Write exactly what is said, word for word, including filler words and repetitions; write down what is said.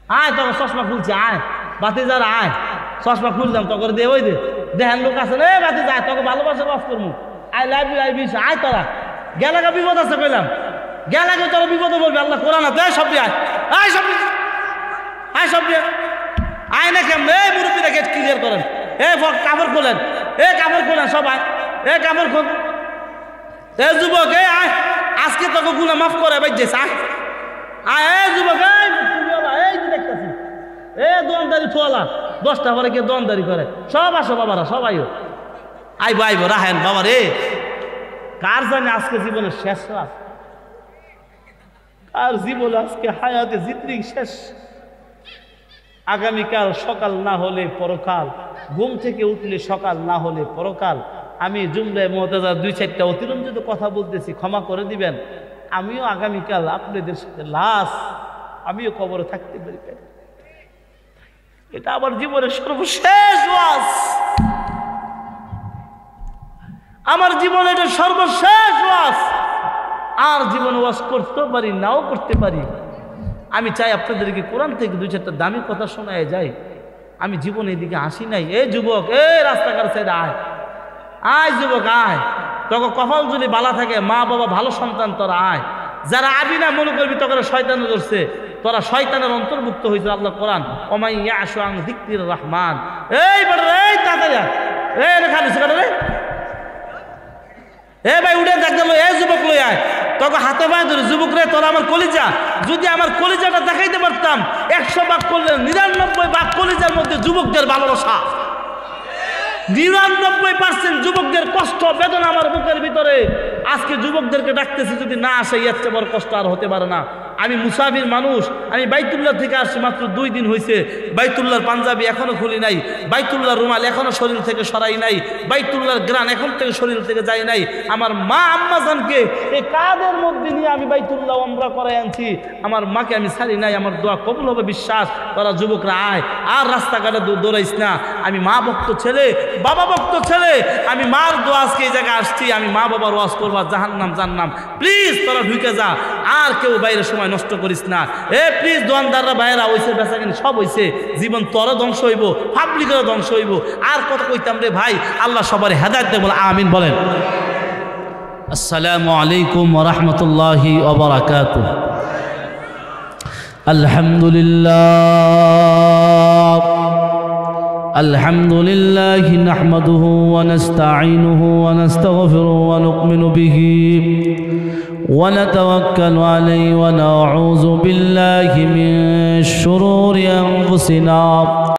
আয় তোকে চশমা খুলছে, আয় বাতি যারা আয়, চশমা খুললাম তোকে দে, ওই দে দেখেন লোক আছে রে বাতি যায় তোকে ভালোবাসে বাস করবো, আই লাভ ইউ আই বিশ, আয় তোরা গেলাকে বিপদ আছে কইলাম, গেলাকে তোরা বিপদে বলবি, আল্লাহ কোরআন আছে, সব আয় আয় সব আয় সব আয় না কেমন এই মুরব্বীরা গেট ক্লিয়ার করেন, এ কাপড় খোলেন, এ কাপড় খোলেন সব আয়, এ কাপড় খোল, এ যুবক এ আয় আজকে তোকে গুনাহ মাফ করে বাইজেছ, আয় আয় এ যুবক এই যে দেখতেছি এ দোয়ানদারি ছোয়ালা দশটা পরে কে দোয়ানদারি করে, সব আসো বাবারা সব আইও, আইবো আইবো রাহেন বাবা রে। কার জানে আজকে জীবনের শেষ রাত, কার জীবন আজকে হায়াতে জিত্রি শেষ, আগামীকাল সকাল না হলে পরকাল, ঘুম থেকে উঠলে সকাল না হলে পরকাল। আমি জুমলায় মুতাজার দুই চারটা অতিরঞ্জিত কথা বলতেছি, ক্ষমা করে দিবেন। আমিও আগামীকাল আপনাদের সাথে লাশ, আমিও কবরে থাকতে পারি, এটা আমার জীবনের সর্বশেষ ওয়াজ, আমার জীবনে এটা সর্বশেষ ওয়াজ, আর জীবন ওয়াজ করতেও পারি নাও করতে পারি। আমি চাই আপনাদেরকে কোরআন থেকে দুই চারটা দামি কথা শোনায় যায়। আমি জীবনে এদিকে আসি নাই। এ যুবক এ রাস্তাঘাট সাইড আয়, আয় যুবক আয়, তোকে কপাল যদি বালা থাকে, মা বাবা ভালো সন্তান তোরা আয়, যারা আবি না মনে করবি তোকে শয়তানে ধরছে, তোরা শয়তানের অন্তর্ভুক্ত হয়েছে। আল্লাহ কোরআন ওমাই ইয়াশু আন যিকরির রহমান, এই বড় এই তাড়াতাড়ি এই লেখা দিছে রে, এ ভাই উঠে দেখলো, এ যুবক লই আয়, তোকে হাতে পায়ে ধরে যুবক রে তোরা আমার কলিজা, যদি আমার কলিজাটা দেখাইতে পারতাম, একশো ভাগ করলে নিরানব্বই ভাগ কলিজার মধ্যে যুবকদের ভালোবাসা, নিরানব্বই পার্সেন্ট যুবকদের কষ্ট বেদনা আমার বুকের ভিতরে। আজকে যুবকদেরকে ডাকতেছি, যদি না আসে এর চেয়ে বড় কষ্ট আর হতে পারে না। আমি মুসাফির মানুষ, আমি বাইতুল্লাহ থেকে আসছি মাত্র দুই দিন হয়েছে, বাইতুল্লাহর পাঞ্জাবি এখনো খুলি নাই, বাইতুল্লাহর রুমাল এখনো শরীর থেকে সরাই নাই, বাইতুল্লাহর গ্রান এখন থেকে শরীর থেকে যায় নাই। আমার মা আম্মা জানকে এই কাদের মধ্যে নিয়ে আমি বাইতুল্লাহ উমরা করে আনছি, আমার মাকে আমি ছাড়ি নাই। আমার দোয়া কবুল হবে বিশ্বাস। তারা যুবকরা আয়, আর রাস্তাঘাটে দৌড়াইস না। আমি মা ভক্ত ছেলে, বাবা ভক্ত ছেলে, আমি মার দোয়া আজকে এই জায়গায় আসছি, আমি মা বাবার ওয়াজ করবা, জাহান্নাম জান্নাম। প্লিজ তোরা ঢুকে যা, আর কেউ বাইরে সময় নষ্ট করিস না। এ প্লিজ দোয়ানদাররা ভাইয়েরা হইছে, বেচা কিনি সব হইছে, জীবন তোরও ধ্বংস হইব, পাবলিকেরও ধ্বংস হইব। আর কত কইতাম রে ভাই, আল্লাহ সবার হেদায়েত দেয় বলে আমিন বলেন। আসসালামু আলাইকুম ওয়া রাহমাতুল্লাহি ওয়া বারাকাতুহু। আলহামদুলিল্লাহ আলহামদুলিল্লাহি নাহমাদুহু ওয়া নাস্তাঈনুহু ওয়া নাস্তাগফিরুহু ওয়া নু'মিনু বিহি ওয়া নাতাওয়াক্কালু আলাইহি ওয়া নাউযু বিল্লাহি মিন শুরুরি আনফুসিনা